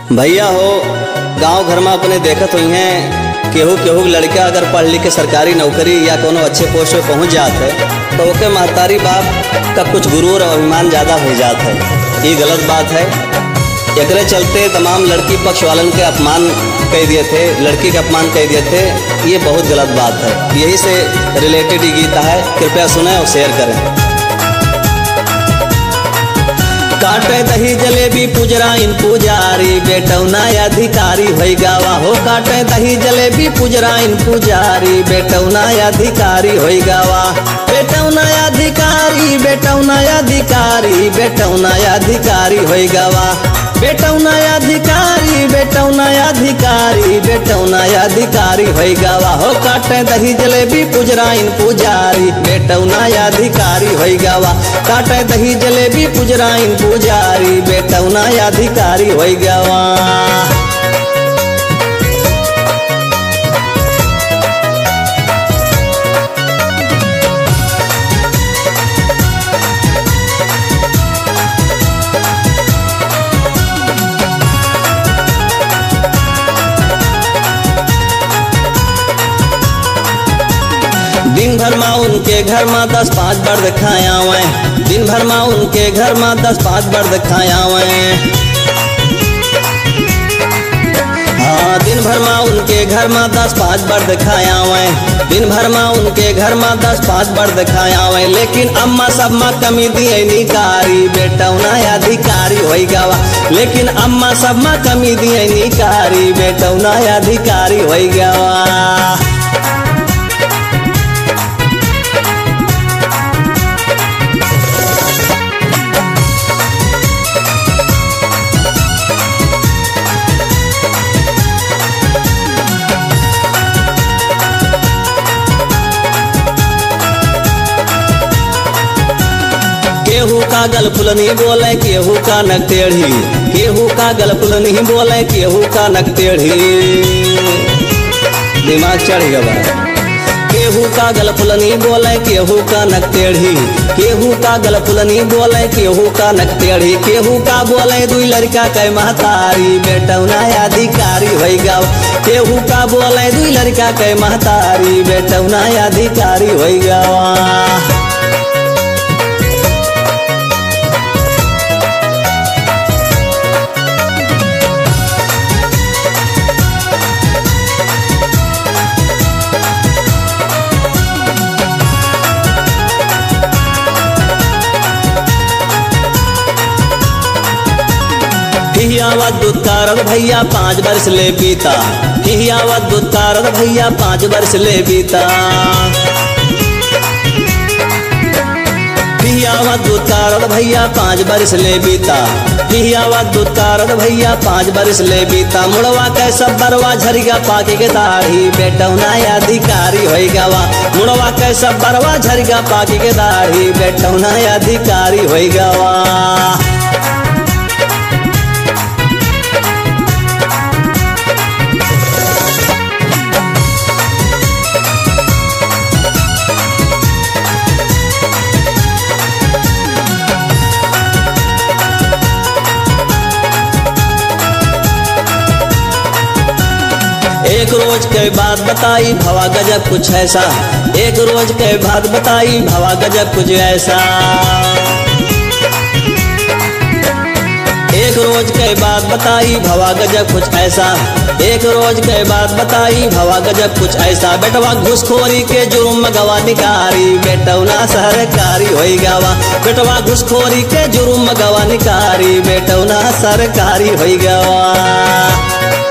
भैया हो गांव घर में अपने देखत हुई हैं केहू केहू लड़का अगर पढ़ लिख के सरकारी नौकरी या कोनो अच्छे पोस्ट पे पहुंच जात है तो ओके महतारी बाप का कुछ गुरूर और अभिमान ज़्यादा हो जात है। ये गलत बात है। एकरे चलते तमाम लड़की पक्ष वालन के अपमान कह दिए थे, लड़की के अपमान कह दिए थे। ये बहुत गलत बात है। यही से रिलेटेड ये गीत है, कृपया सुने और शेयर करें। काटे दही जलेबी पुजराइन पुजारी बेटौना अधिकारी होई गावा हो। काटे दही जलेबी पुजराइन पुजारी बेटौना अधिकारी होई गावा। बेटौना अधिकारी बेटौना अधिकारी बेटौना अधिकारी होई गावा। बेटौना अधिकारी बेटौना अधिकारी बेटौना अधिकारी होई गावा हो। काटे दही जलेबी पुजराइन पुजारी बेटौना अधिकारी होई गावा। काटे दही जलेबी पुजराइन पुजारी बेटौना अधिकारी होई गावा। दिन भर माँ उनके घर में 10-5 बर्द खाया हुए। दिन भर माँ उनके घर में 10-5 बर्द खाया हुए। हाँ दिन भर माँ उनके घर में 10-5 बर्द खाया हुए। दिन भर माँ उनके घर में 10-5 बर्द खाया हुए। लेकिन अम्मा सब माँ कमी दिए निकारी बेटौना अधिकारी होई गावा। लेकिन अम्मा सब माँ कमी दिए निकारी बेटौना अधिकारी होई गावा। केहू का गल फुल नहीं बोले केहू का नक टेढ़ी। केहू का गल फुल नहीं बोले केहू का नक टेढ़ी। दिमाग चढ़ गया। केहू का गल फुल नहीं बोले केहू का नक टेढ़ी। केहू का गल फुल नहीं बोले केहू का नक टेढ़ी। केहू का बोले दुई लड़का कै महतारी बेटौना अधिकारी होई गावा। केहू का बोले दुई लड़का कै महतारी बेटौना अधिकारी होई गावा। हियावत दूध कारद भैया 5 वर्ष ले बीता। हियावत दूध कारद भैया 5 वर्ष ले बीता। हियावत दूध कारद भैया 5 वर्ष ले बीता। हियावत दूध कारद भैया 5 वर्ष ले बीता। मुड़वा कै सब बरवा झरिया पाके के दाढ़ी बेटौना अधिकारी होई गावा। मुड़वा कै सब बरवा झरिया पाके के दाढ़ी बेटौना अधिकारी होई गावा। एक रोज के बात बताई भवा गजब कुछ ऐसा। एक रोज के बात बताई भवा गजब कुछ ऐसा। एक रोज के बात बताई भवा गजब कुछ ऐसा। एक रोज के बात बताई भवा गजब कुछ ऐसा। बेटवा घुसखोरी के जुर्म में गवा निकारी बेटौना सरकारी होई गावा। बेटवा घुसखोरी के जुर्म में गवा निकारी बेटौना सरकारी होई गावा।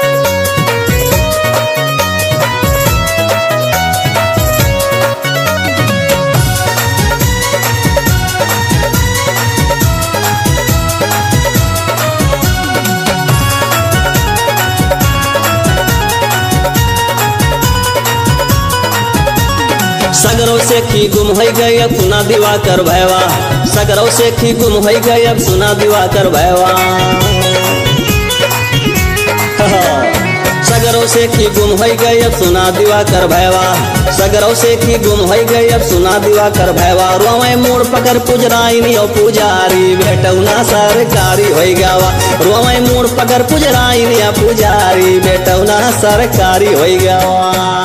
सगरों से खी गुम हो गई अब सुना दिवाकर भैवा। सगरों से खी गुम हो गई अब सुना दिवाकर भैवा। सगरों से की गुम हो गई अब सुना दिवाकर भैवा, सगरौ से की गुम हो गई अब सुना दिवाकर भैवा। रोवे मोड़ पकड़ पुजराइन यो पुजारी बेटौना सरकारी हो गवा, रोवे मोड़ पकड़ पुजराइन या पुजारी बेटौना सरकारी हो गवा।